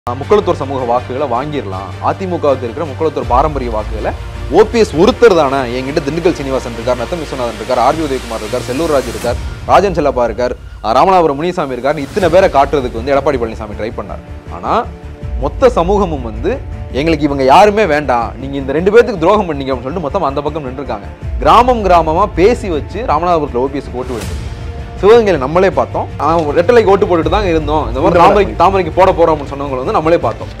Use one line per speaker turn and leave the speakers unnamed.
முக்குளத்தூர் சமூக வாக்குகளை வாங்கிடலாம். அதிமுகவுக்கு இருக்கிற முக்குளத்தூர் பாரம்பரிய வாக்குகளை ஓபிஎஸ் ஒருத்தர் தானே. என்கிட்ட திண்டுக்கல் சீனிவாசன் இருக்கார், நத்தம் விஸ்வநாதன் இருக்கார், ஆர்பி உதயகுமார் இருக்கார், செல்லூர் ராஜ் இருக்கார், ராஜன் செல்லப்பா இருக்கார், ராமநாதபுரம் முனிசாமி இருக்கார், இத்தனை பேரை காட்டுறதுக்கு எடப்பாடி பழனிசாமி ட்ரை பண்ணார். ஆனால் மொத்த சமூகமும் எங்களுக்கு இவங்க யாருமே வேண்டாம், நீங்க இந்த 2 பேருக்கு துரோகம் பண்ணீங்க அப்படின்னு சொல்லிட்டு மொத்தம் அந்த பக்கம் நின்றுருக்காங்க. கிராமமா பேசி வச்சு ராமநாதபுரத்தில் ஓபிஎஸ் ஓட்டு விடுது. சிவகங்கையில நம்மளே பார்த்தோம். ரெட்டலைக்கு ஓட்டு போட்டுட்டு தான் இருந்தோம். இந்த மாதிரி தாமரைக்கு போட போறோம் அப்படின்னு சொன்னவங்க நம்மளே பார்த்தோம்.